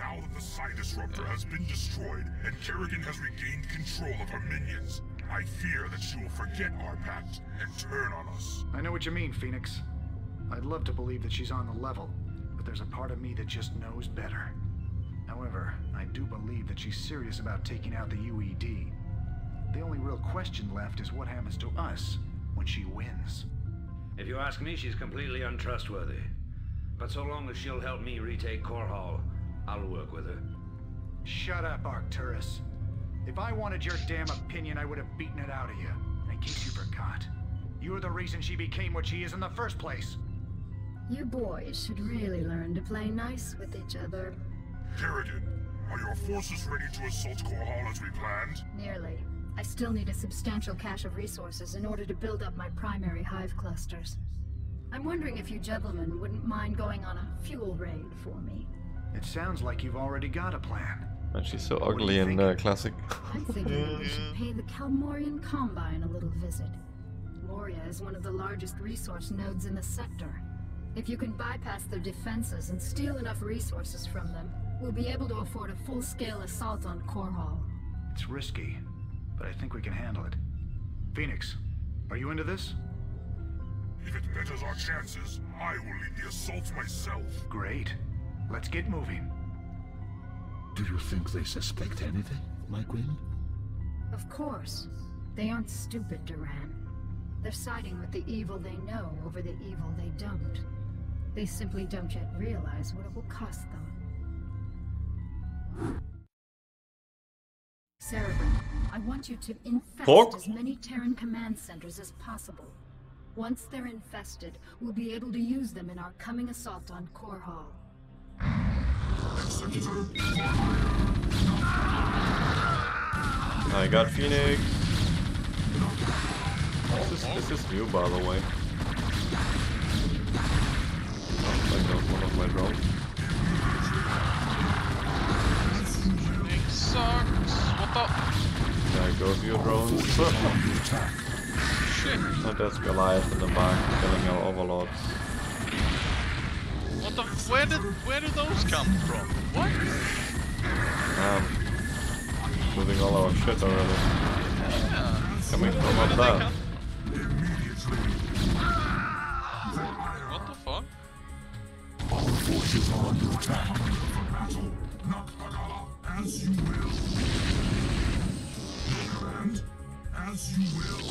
Now that the Psi Disruptor has been destroyed and Kerrigan has regained control of her minions, I fear that she will forget our pact and turn on us. I know what you mean, Phoenix. I'd love to believe that she's on the level, but there's a part of me that just knows better. However, I do believe that she's serious about taking out the UED. The only real question left is what happens to us when she wins. If you ask me, she's completely untrustworthy. But so long as she'll help me retake Core Hall, I'll work with her. Shut up, Arcturus. If I wanted your damn opinion, I would have beaten it out of you. In case you forgot, you're the reason she became what she is in the first place. You boys should really learn to play nice with each other. Kerrigan, are your forces ready to assault Core Hall as we planned? Nearly. I still need a substantial cache of resources in order to build up my primary hive clusters. I'm wondering if you gentlemen wouldn't mind going on a fuel raid for me. It sounds like you've already got a plan. And she's so ugly in Classic. I'm thinking that we should pay the Kalmorian Combine a little visit. Moria is one of the largest resource nodes in the sector. If you can bypass their defenses and steal enough resources from them, we'll be able to afford a full-scale assault on Core Hall. It's risky, but I think we can handle it. Phoenix, are you into this? If it betters our chances, I will lead the assault myself. Great. Let's get moving. Do you think they suspect anything, my Queen? Of course. They aren't stupid, Duran. They're siding with the evil they know over the evil they don't. They simply don't yet realize what it will cost them. Cerebrin, I want you to infest as many Terran command centers as possible. Once they're infested, we'll be able to use them in our coming assault on Core Hall. I got Phoenix. This is new, by the way. Oh, I got one of my drones. Phoenix sucks. What the? There goes your drones. Shit. And there's Goliath in the back, killing our overlords. What the? Where did those come from? What? Moving all our shit already. Yeah. Coming from up there. What the fuck? Our forces are under attack. For battle, not as you will. And as you will.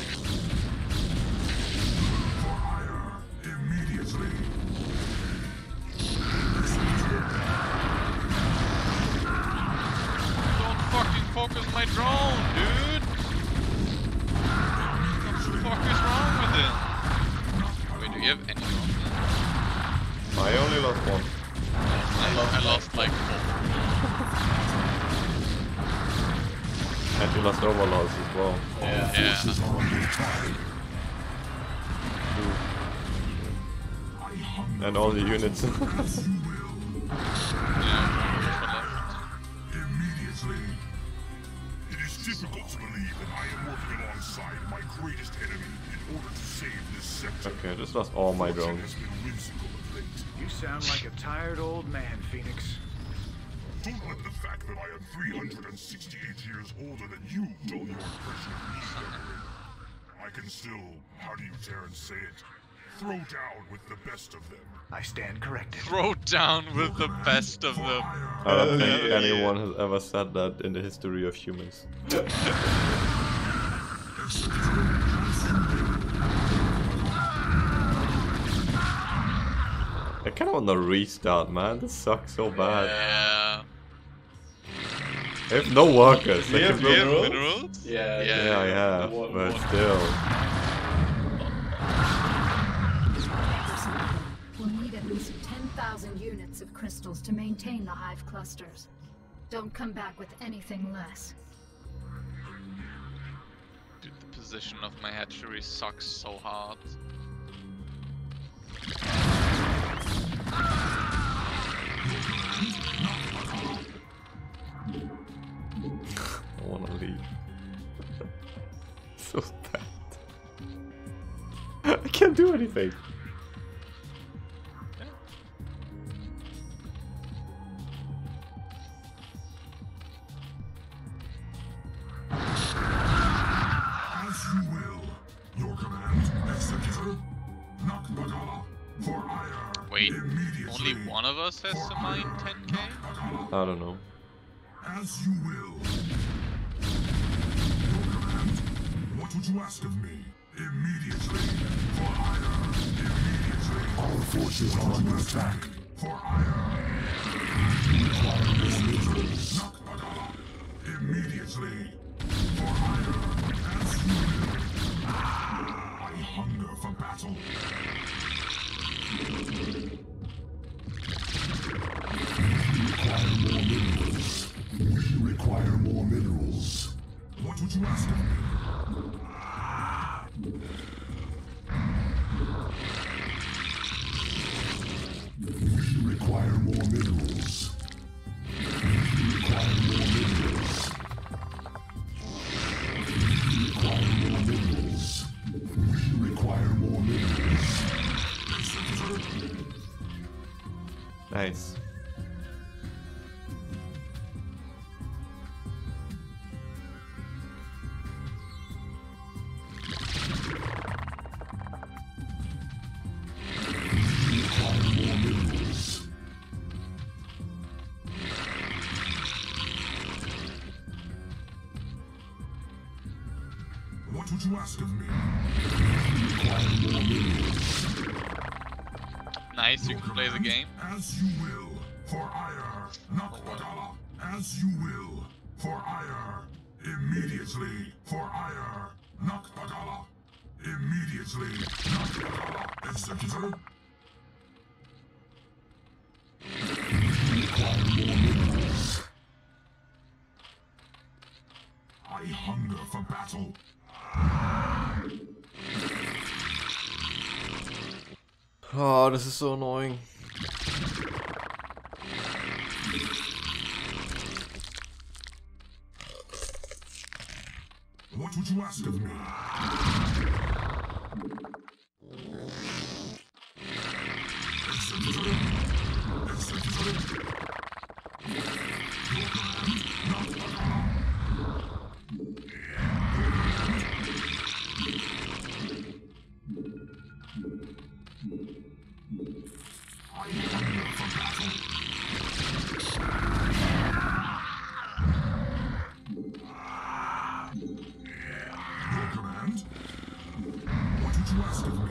For hire, immediately. Don't fucking focus my drone, dude! What the fuck is wrong with it? Wait, do you have any drones? I only lost one. I lost like 4. And you lost overlords as well. Yeah. And all the units. Immediately. It is difficult to believe that I am working alongside my greatest enemy in order to save this sector. Okay, I just lost all my drones. Has been whimsical of late. You sound like a tired old man, Phoenix. Don't let the fact that I am 368 years older than you dull your impression of me, Deborah. I can still, how do you Terrans say it? Throw down with the best of them. I stand corrected. Throw down with the best of them. I don't think anyone has ever said that in the history of humans. I kind of want to restart, man. This sucks so bad. Yeah. I have no workers. Do you have Minerals? Yeah. Yeah, I have, but still. We'll need at least 10,000 units of crystals to maintain the hive clusters. Don't come back with anything less. Dude, the position of my hatchery sucks so hard. I wanna leave. So bad. I can't do anything. only one of us has to mine 10k? I don't know. As you will. Your command. What would you ask of me? Immediately. For hire. Immediately. Our forces are under attack. For hire. Immediately. For hire. As you will. I hunger for battle. We require more minerals. What would you ask of me? We require more minerals. We require more minerals. We require more minerals. Nice. What would you ask of me? Nice, you can play the game. As you will. For ire. Nakbagala. As you will. For ire. Immediately. For ire. Nakbagala. Immediately. Nakbagala. Executor. I hunger for battle. Oh, this is so annoying. What would you ask of me? Executor. Executor. Your command. Nakbagala. I hunger for battle. Your command? What would you ask of me?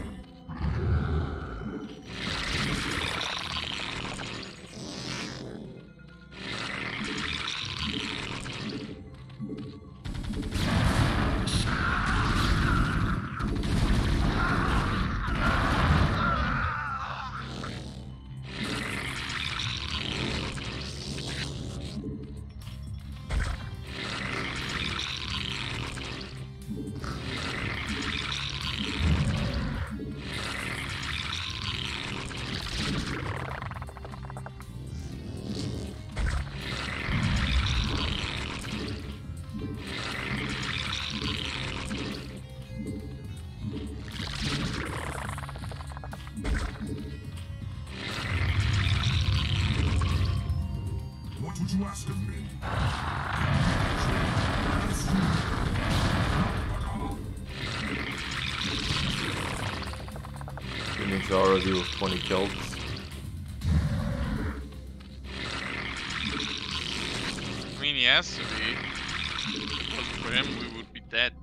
What would you ask of me? Phoenix already with 20 kills. I mean, he has to be. If it wasn't for him, we would be dead.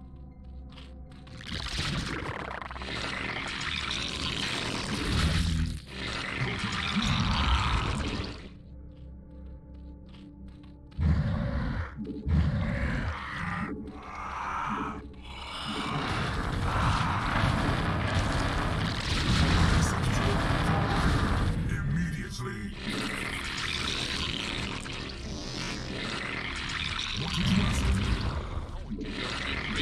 Immediately. What would you ask of me? Oh, we can go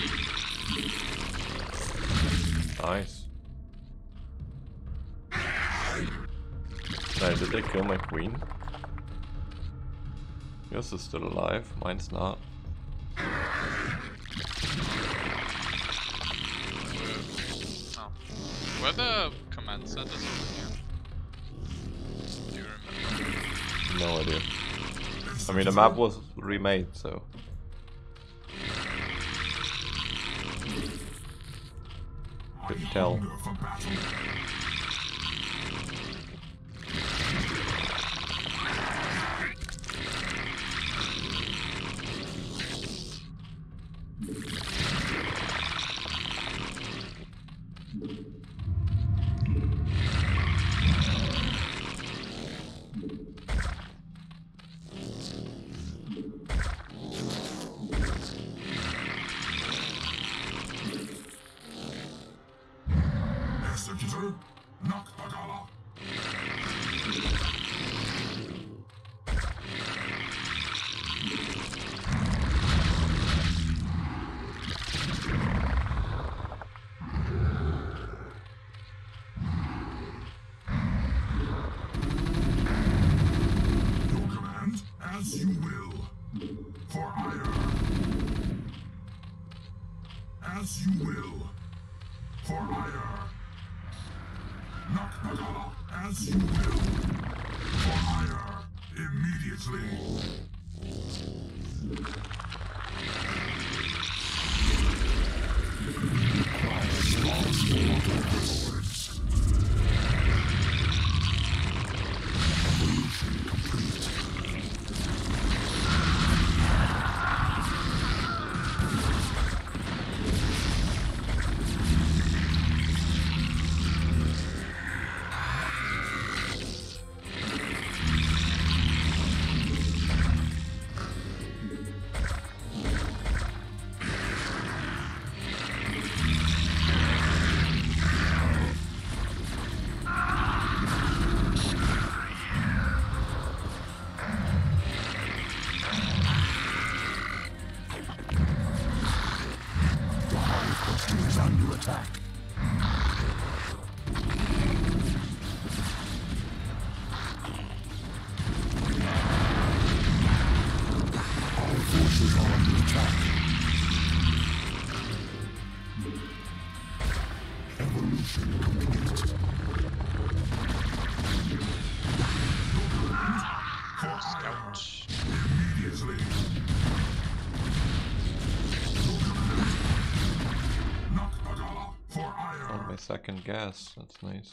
to 3. Nice. Hey, did they kill my queen? Yours is still alive, mine's not. Oh. Where the command centers over here? Do you remember? No idea. I mean, the map was remade, so. Couldn't tell. Hunger for battle. As you will. For hire. Naknagala, as you will. For hire. Immediately. Second gas, that's nice.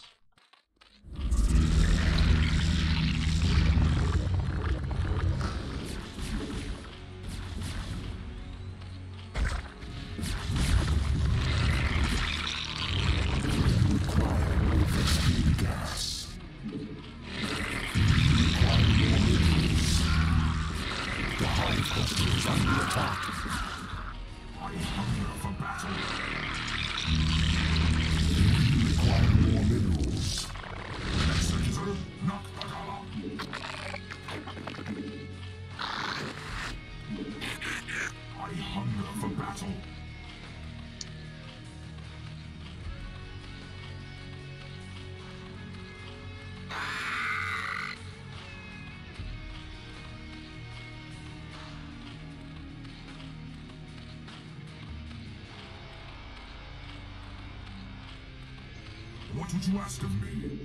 What would you ask of me?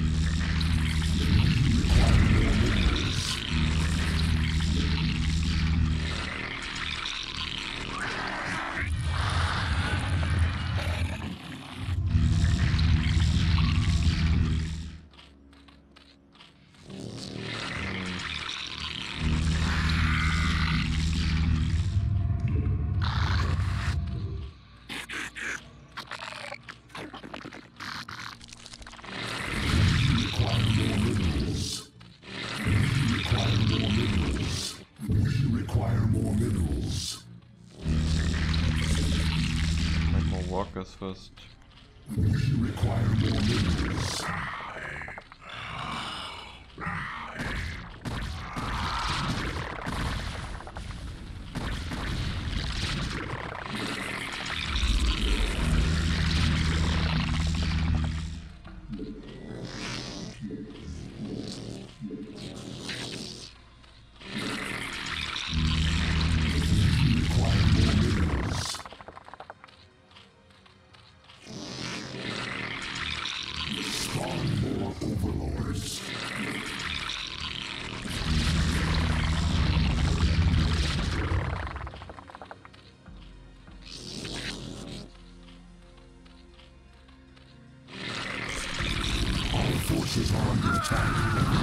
Walkers first. We require more minerals. Forces are under attack.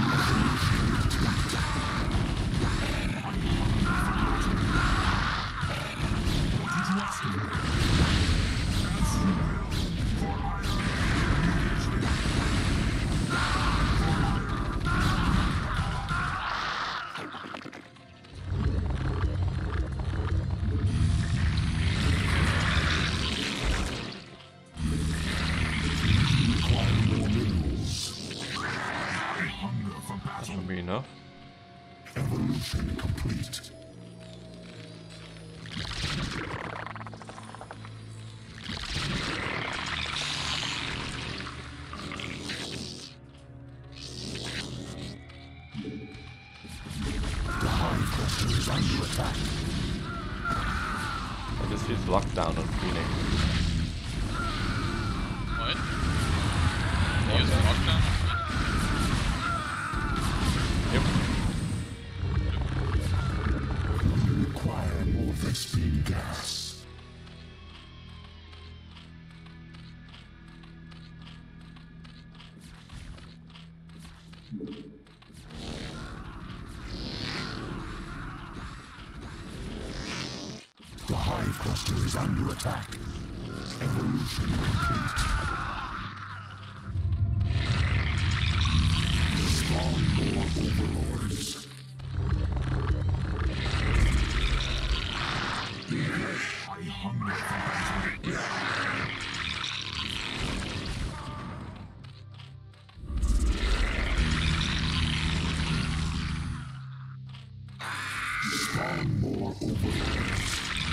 Should be enough. Evolution complete. The High Cluster is under attack. This is locked down on Phoenix. What? They use lockdown? Yep. We require more Vespene gas. The Hive Cluster is under attack. Evolution complete. Spawn more overlords. I hunger for battle. Spawn more overlords.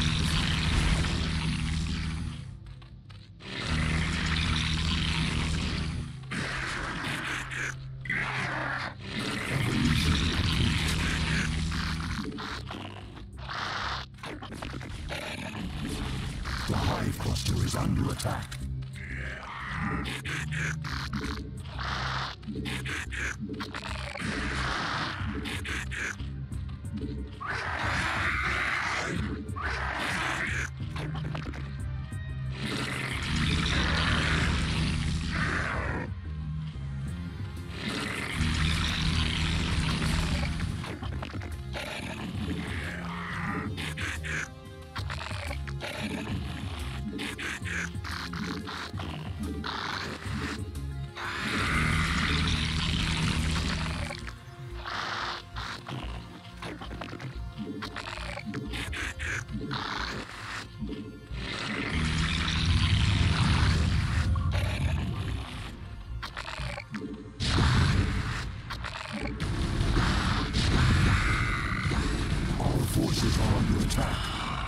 The Hive Cluster is under attack. Forces are under attack.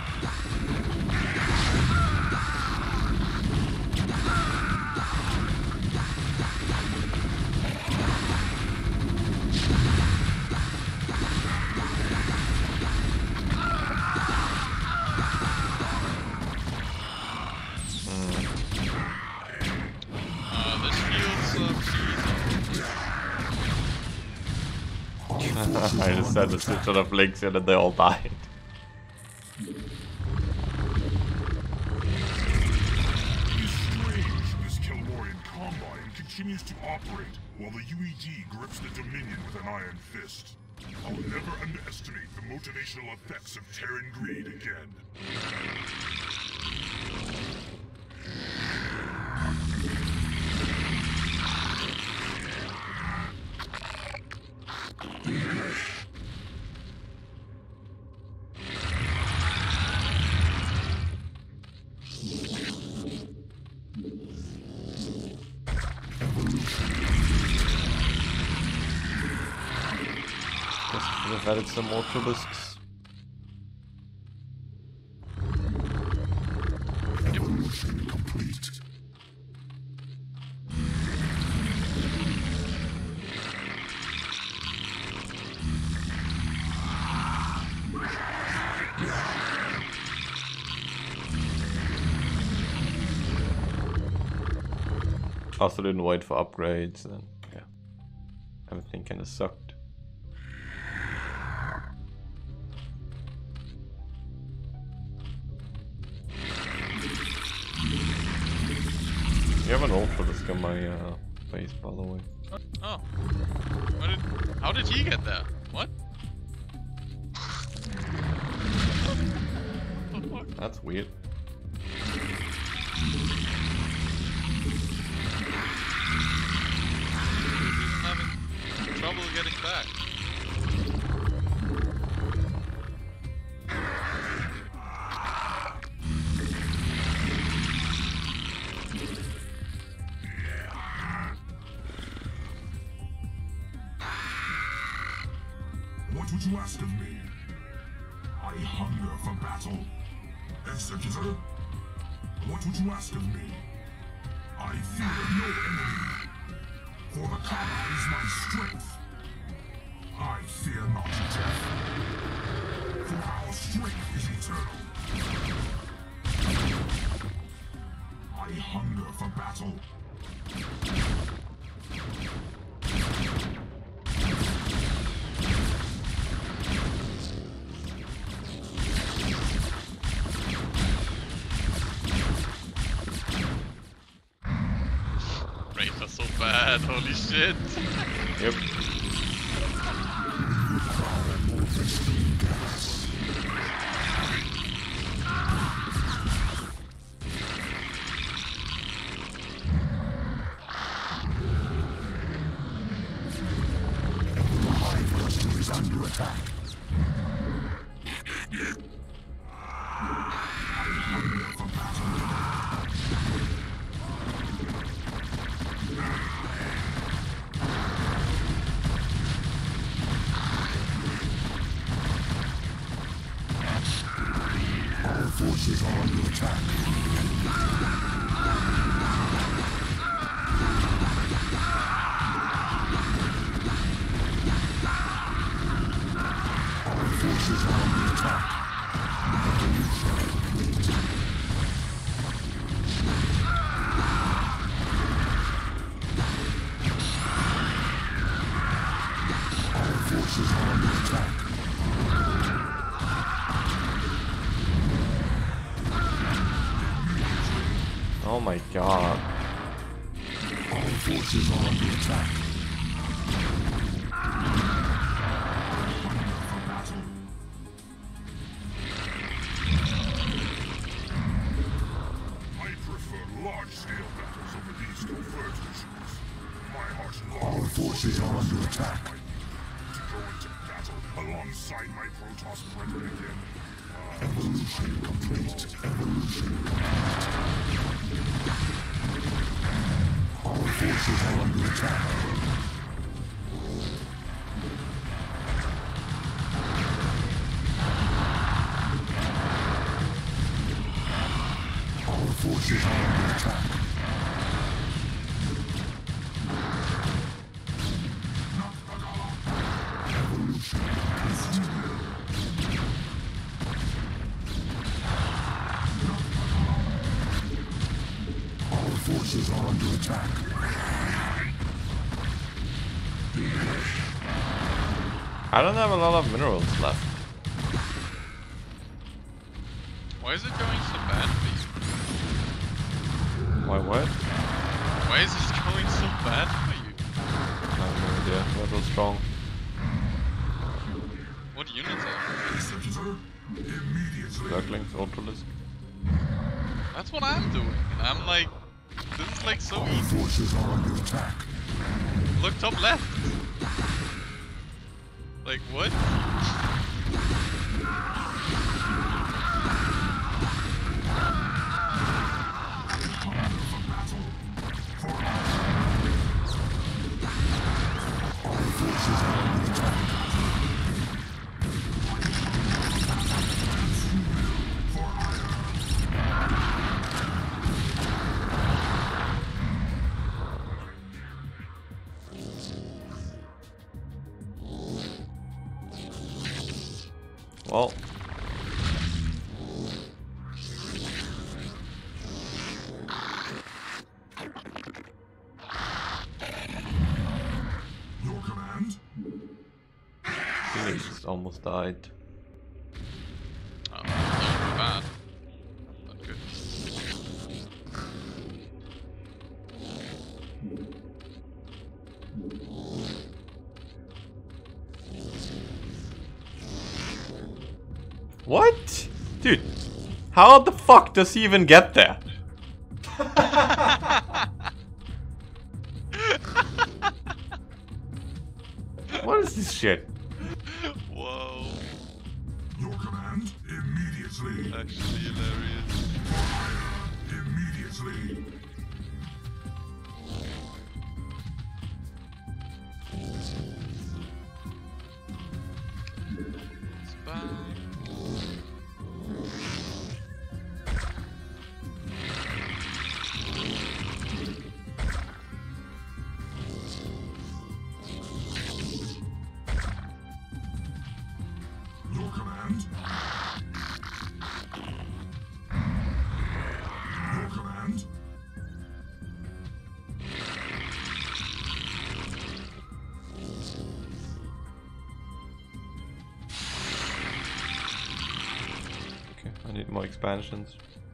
This feels I just had to switch on a blinks and then they all died. It's strange this Kelmorian Combine continues to operate while the UED grips the Dominion with an iron fist. I'll never underestimate the motivational effects of Terran greed again. We've added some more Turbisks. Evolution complete. Also didn't wait for upgrades and yeah, everything kinda sucked. You have an ult for this on my base, by the way. Oh. How did he get there? What? That's weird. He's having trouble getting back. What would you ask of me? I hunger for battle. Executor? What would you ask of me? I fear no enemy. For the Kama is my strength. I fear not death. For our strength is eternal. hunger for battle. Wraith are so bad, holy shit. Yep. Is under attack. Our forces are under attack. Forces are under attack. Our forces are under attack. Oh my god. Our forces are under attack. I prefer large-scale battles over these covert missions. My heart Our longs forces are under attack. to go into battle alongside my Protoss brethren again. Evolution complete. Evolution. Our forces are under attack. Our forces are under attack. Evolution. Our forces are under attack. I don't have a lot of minerals left. Why is it going so bad for you? Why what? Why is it going so bad for you? I have no idea. That was strong. What units are Scepter, immediately. Circlings, Ultralisk. That's what I'm doing. And I'm like, this is like so Our easy. forces are under attack. Look top left. Like what? Our forces are under attack. Well, Your command? Phoenix almost died. Oh, not bad. Not good. What? Dude, how the fuck does he even get there? What is this shit? Whoa. Your command? Immediately. Actually hilarious. Immediately. It's bad. Your command? Your command? need more expansions.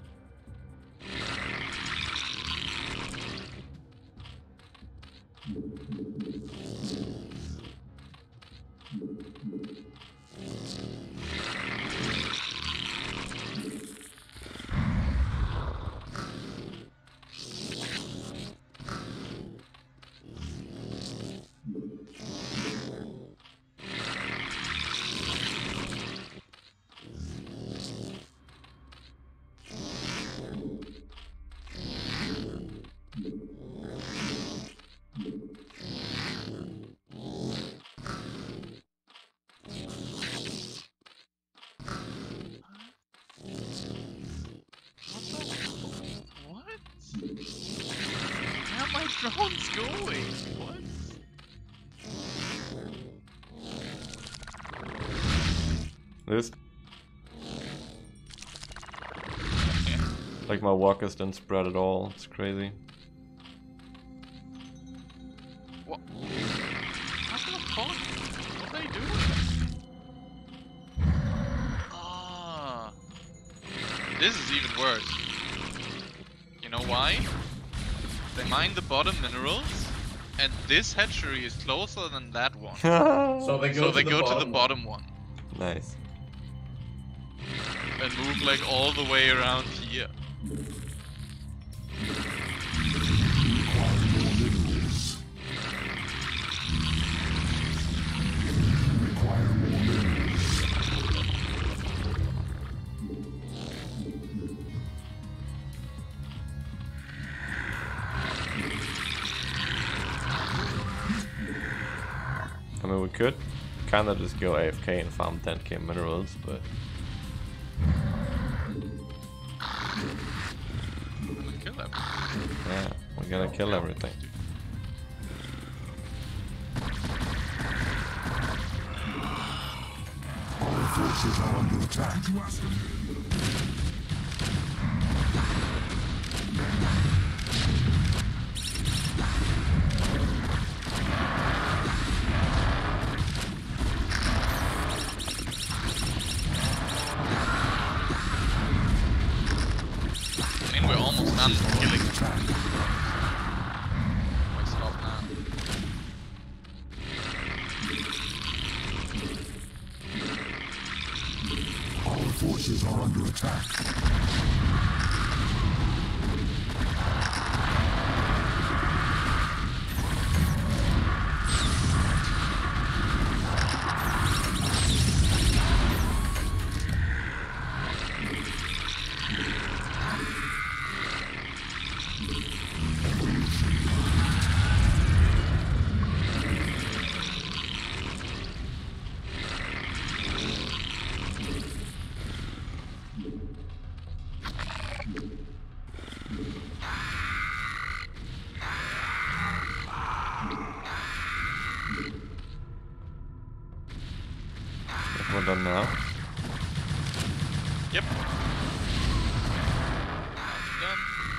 Where are my drones going? What? This. Like my walkers didn't spread at all. It's crazy. What? What the fuck? What are they doing? Ah. This is even worse. You know why? They mine the bottom minerals, and this hatchery is closer than that one. So they go to the bottom one. Nice. And move like all the way around here. I mean, we could kinda just go AFK and farm 10k minerals, but Kill them. yeah, we're gonna kill everything. Our forces are under attack. I mean, we're almost done killing them. Why stop now? Our forces are under attack. We're done now. Yep. Done.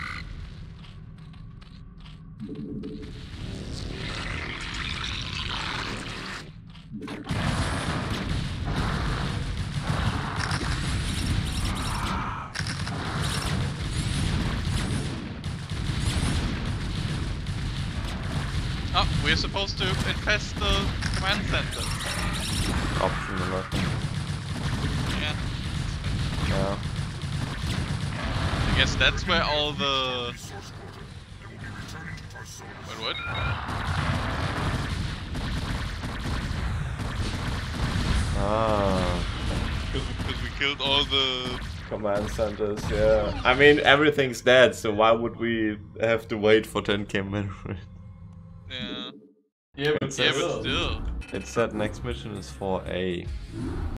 Oh, we're supposed to infest the command center. Option 11. Yeah. Yeah. I guess that's where all the... Resource quota. They will be returning to Tarsonis. Wait, what? Ah. Because we killed all the... Command centers, yeah. I mean, everything's dead, so why would we have to wait for 10k minerals? Yeah. Yeah, but Yeah, but still. It said next mission is for A.